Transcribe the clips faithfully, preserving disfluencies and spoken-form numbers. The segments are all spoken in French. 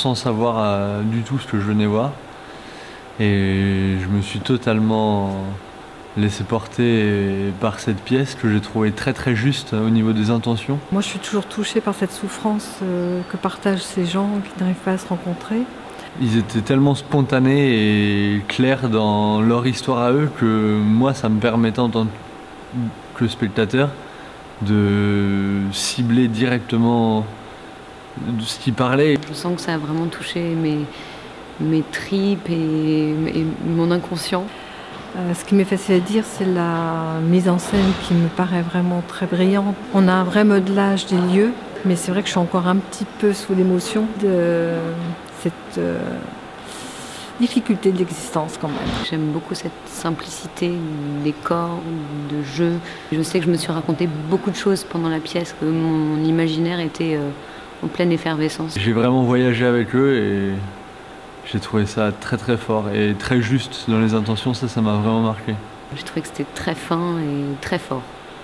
sans savoir euh, du tout ce que je venais voir. Et je me suis totalement laissé porter par cette pièce que j'ai trouvée très très juste au niveau des intentions. Moi je suis toujours touchée par cette souffrance euh, que partagent ces gens qui n'arrivent pas à se rencontrer. Ils étaient tellement spontanés et clairs dans leur histoire à eux que moi ça me permettait en tant que spectateur de cibler directement ce qu'ils parlaient. Je sens que ça a vraiment touché mes, mes tripes et, et mon inconscient. Euh, ce qui m'est facile à dire, c'est la mise en scène qui me paraît vraiment très brillante. On a un vrai modelage des lieux, mais c'est vrai que je suis encore un petit peu sous l'émotion de cette euh, difficulté de l'existence quand même. J'aime beaucoup cette simplicité des corps, de jeu. Je sais que je me suis raconté beaucoup de choses pendant la pièce, que mon imaginaire était euh, en pleine effervescence. J'ai vraiment voyagé avec eux et j'ai trouvé ça très très fort et très juste dans les intentions, ça, ça m'a vraiment marqué. J'ai trouvé que c'était très fin et très fort.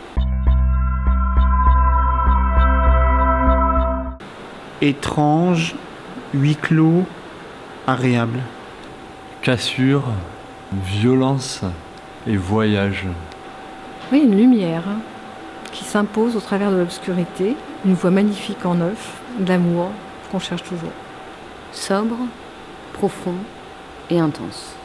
Étrange, huis clos, agréable. Cassure, violence et voyage. Oui, une lumière hein, qui s'impose au travers de l'obscurité, une voix magnifique en neuf, de l'amour qu'on cherche toujours. Sobre, profond et intense.